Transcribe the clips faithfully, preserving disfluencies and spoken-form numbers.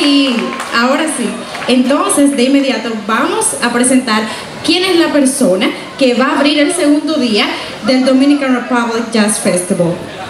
sí, ahora sí. Entonces, de inmediato vamos a presentar quién es la persona que va a abrir el segundo día del Dominican Republic Jazz Festival.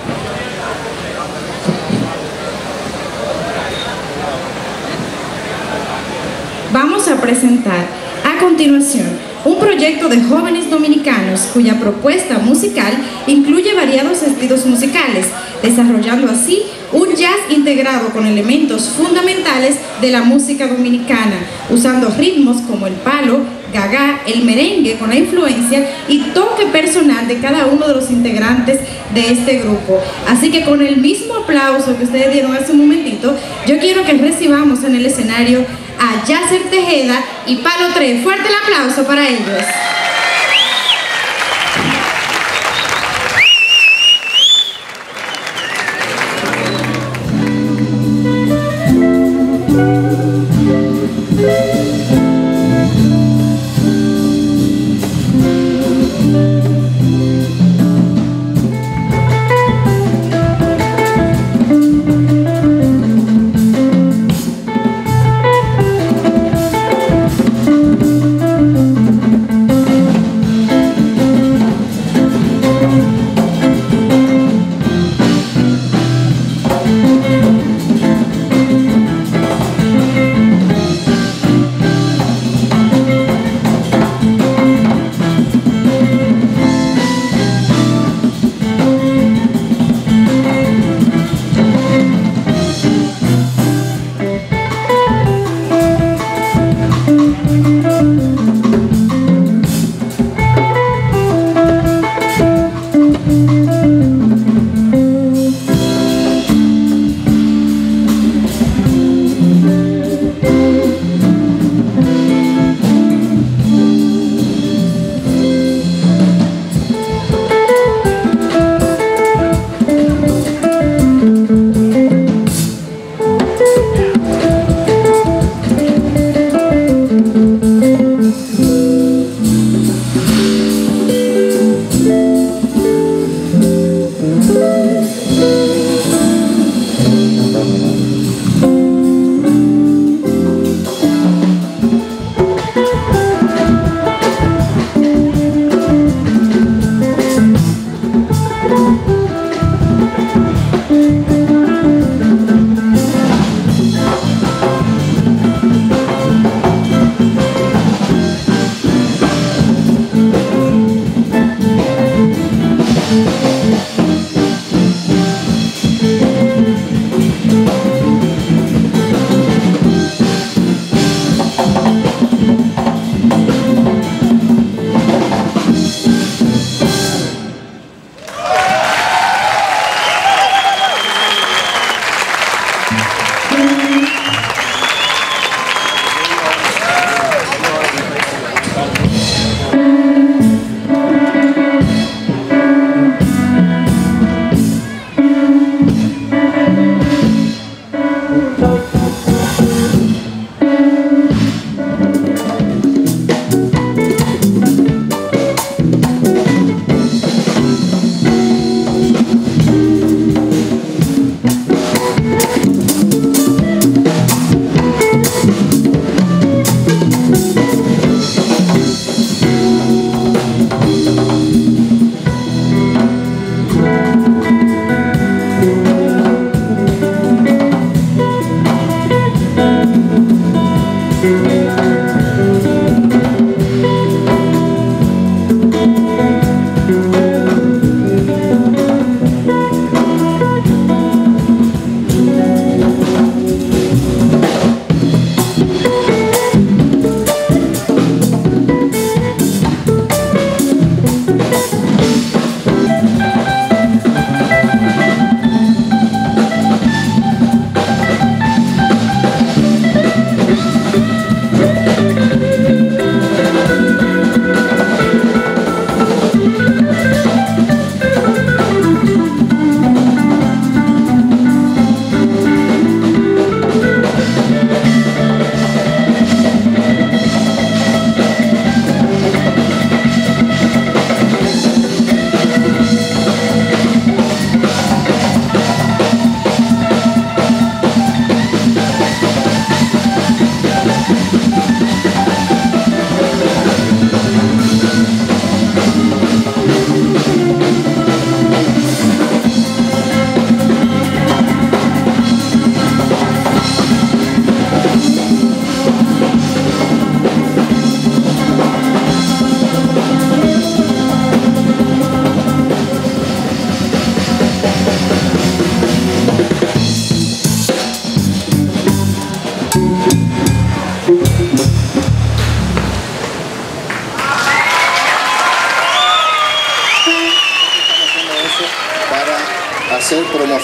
Vamos a presentar a continuación un proyecto de jóvenes dominicanos cuya propuesta musical incluye variados estilos musicales, desarrollando así un jazz integrado con elementos fundamentales de la música dominicana, usando ritmos como el palo, gagá, el merengue con la influencia y toque personal de cada uno de los integrantes de este grupo. Así que con el mismo aplauso que ustedes dieron hace un momentito, yo quiero que recibamos en el escenario a Yaser Tejeda y Palotre. Fuerte el aplauso para ellos.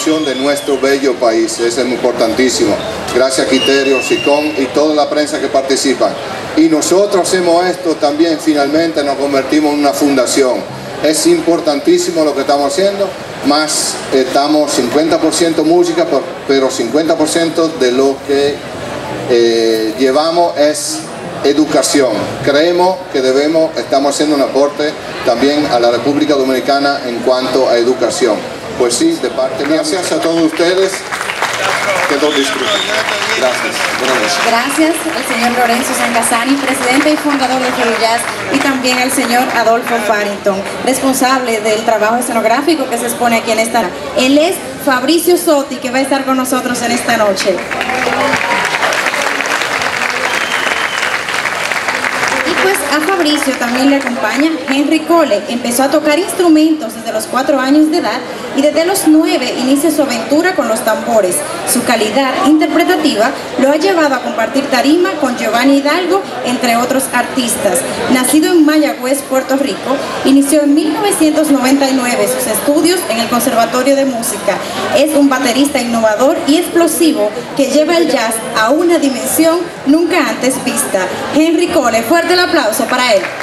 promoción de nuestro bello país. Eso es muy importantísimo. Gracias a Quiterio, Sicón y toda la prensa que participa. Y nosotros hacemos esto también, finalmente nos convertimos en una fundación. Es importantísimo lo que estamos haciendo, más estamos cincuenta por ciento música, pero cincuenta por ciento de lo que eh, llevamos es educación. Creemos que debemos, estamos haciendo un aporte también a la República Dominicana en cuanto a educación. Pues sí, de parte mía, gracias a todos ustedes. Que todos disfruten. Gracias. Gracias al señor Lorenzo Sancassani, presidente y fundador de Free Jazz, y también al señor Adolfo Farrington, responsable del trabajo escenográfico que se expone aquí en esta. Él es Fabrizio Sotti, que va a estar con nosotros en esta noche. A Fabricio también le acompaña Henry Cole. Empezó a tocar instrumentos desde los cuatro años de edad y desde los nueve inicia su aventura con los tambores. Su calidad interpretativa lo ha llevado a compartir tarima con Giovanni Hidalgo, entre otros artistas. Nacido en Mayagüez, Puerto Rico, inició en mil novecientos noventa y nueve sus estudios en el Conservatorio de Música. Es un baterista innovador y explosivo que lleva el jazz a una dimensión nunca antes vista. Henry Cole, fuerte el aplauso para él.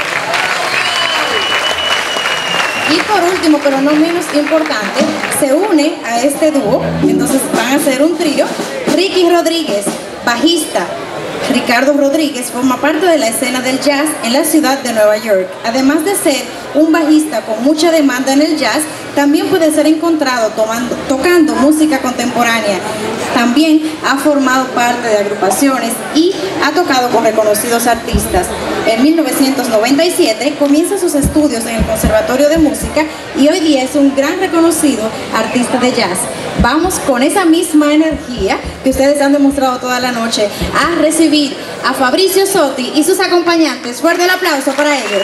Y por último, pero no menos importante, se une a este dúo, entonces van a ser un trío, Ricky Rodríguez, bajista. Ricardo Rodríguez forma parte de la escena del jazz en la ciudad de Nueva York. Además de ser un bajista con mucha demanda en el jazz, también puede ser encontrado tomando, tocando música contemporánea. También ha formado parte de agrupaciones y ha tocado con reconocidos artistas. En mil novecientos noventa y siete comienza sus estudios en el Conservatorio de Música y hoy día es un gran reconocido artista de jazz. Vamos con esa misma energía que ustedes han demostrado toda la noche a recibir a Fabrizio Sotti y sus acompañantes. Fuerte el aplauso para ellos.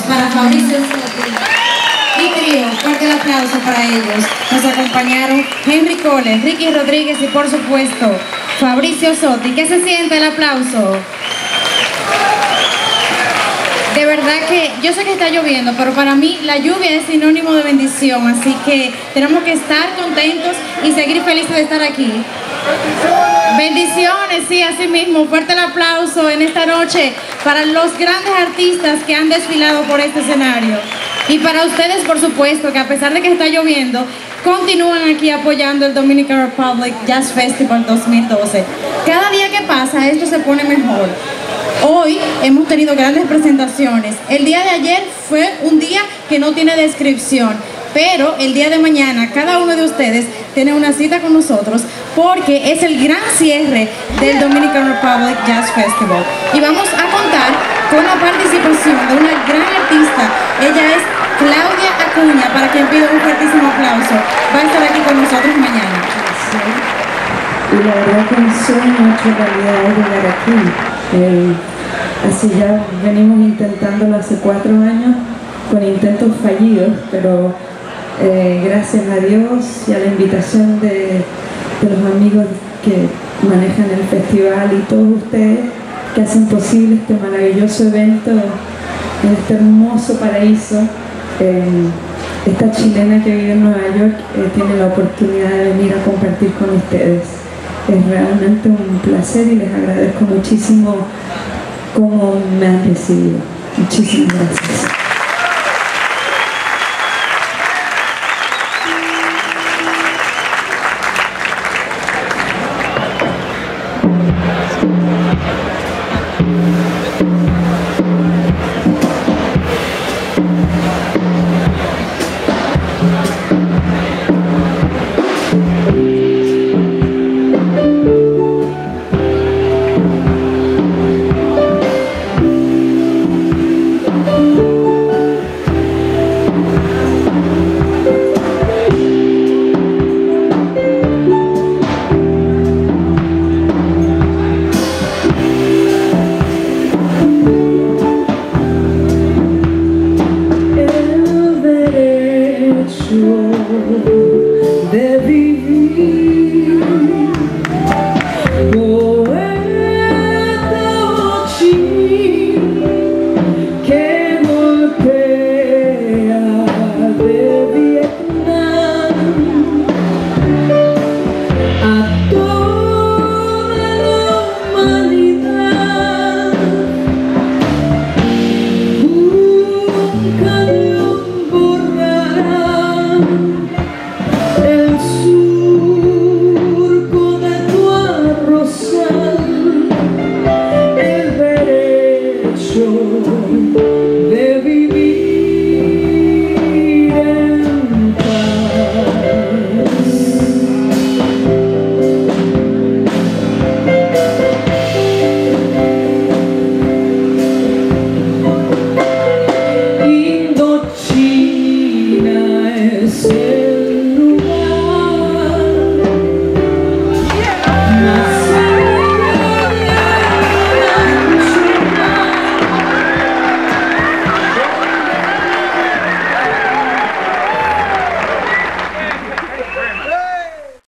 para Fabrizio Sotti y trío. Fuerte el aplauso para ellos. Nos acompañaron Henry Cole, Ricky Rodríguez y por supuesto Fabrizio Sotti. ¿Qué se siente el aplauso? De verdad que yo sé que está lloviendo, pero para mí la lluvia es sinónimo de bendición, así que tenemos que estar contentos y seguir felices de estar aquí. Bendiciones, sí, así mismo. Fuerte el aplauso en esta noche para los grandes artistas que han desfilado por este escenario. Y para ustedes, por supuesto, que a pesar de que está lloviendo, continúan aquí apoyando el Dominican Republic Jazz Festival dos mil doce. Cada día que pasa, esto se pone mejor. Hoy hemos tenido grandes presentaciones. El día de ayer fue un día que no tiene descripción, pero el día de mañana cada uno de ustedes tiene una cita con nosotros porque es el gran cierre del Dominican Republic Jazz Festival. Y vamos a contar con la participación de una gran artista. Ella es Claudia Acuña, para quien pido un fuertísimo aplauso. Va a estar aquí con nosotros mañana. Y la verdad que un sueño hecho realidad es llegar aquí. Eh, así ya venimos intentándolo hace cuatro años con intentos fallidos, pero eh, gracias a Dios y a la invitación de, de los amigos que manejan el festival y todos ustedes que hacen posible este maravilloso evento en este hermoso paraíso. Eh, esta chilena que vive en Nueva York eh, tiene la oportunidad de venir a compartir con ustedes. Es realmente un placer y les agradezco muchísimo cómo me han recibido. Muchísimas gracias.